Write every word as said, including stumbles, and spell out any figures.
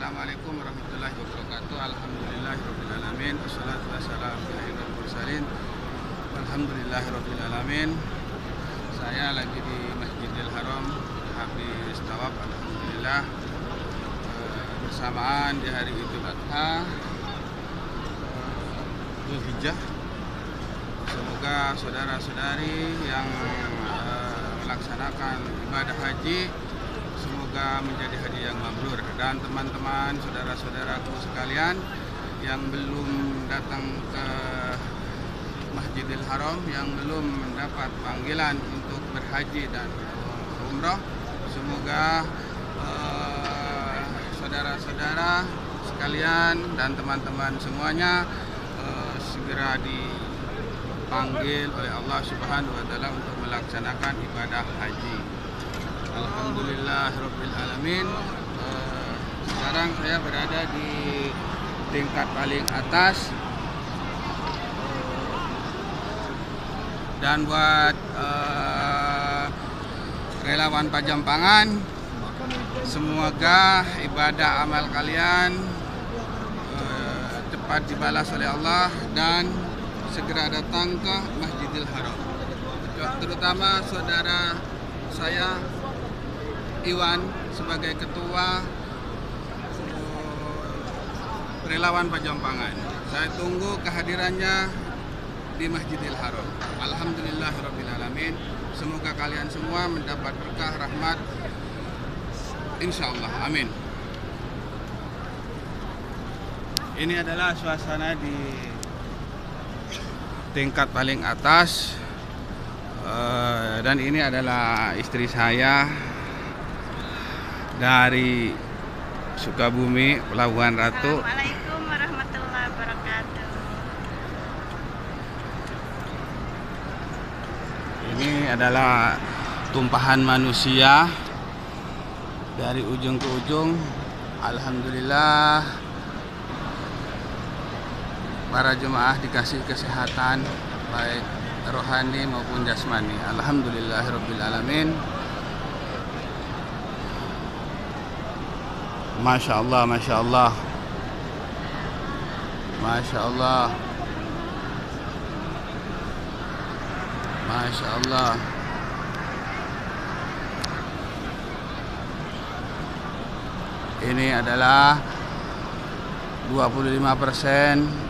Assalamualaikum warahmatullahi wabarakatuh. Alhamdulillahirabbil alamin. Wassalatu wassalamu ala asyrofil mursalin. Alhamdulillahirabbil alamin. Saya lagi di Masjidil Haram habis tawaf, alhamdulillah, bersamaan di hari Idul Adha Dzulhijjah. Semoga saudara-saudari yang uh, melaksanakan ibadah haji semoga menjadi haji yang mabrur, dan teman-teman saudara-saudaraku sekalian yang belum datang ke Masjidil Haram, yang belum mendapat panggilan untuk berhaji dan umrah, semoga uh, saudara-saudara sekalian dan teman-teman semuanya uh, segera dipanggil oleh Allah Subhanahu wa taala untuk melaksanakan ibadah haji. Alhamdulillahirabbil alamin. Uh, sekarang saya berada di tingkat paling atas, uh, dan buat uh, relawan Pajampangan, semoga ibadah amal kalian uh, cepat dibalas oleh Allah dan segera datang ke Masjidil Haram. Terutama saudara saya Iwan sebagai ketua relawan Pajampangan. Saya tunggu kehadirannya di Masjidil Haram. Alhamdulillahirabbil alamin. Semoga kalian semua mendapat berkah rahmat, insyaallah. Amin. Ini adalah suasana di tingkat paling atas, dan ini adalah istri saya dari Sukabumi, Pelabuhan Ratu. Assalamualaikum warahmatullahi wabarakatuh. Ini adalah tumpahan manusia dari ujung ke ujung. Alhamdulillah, para jemaah dikasih kesehatan baik rohani maupun jasmani. Alhamdulillahirabbil alamin. Masya Allah, Masya Allah, Masya Allah, Masya Allah. Ini adalah dua puluh lima persen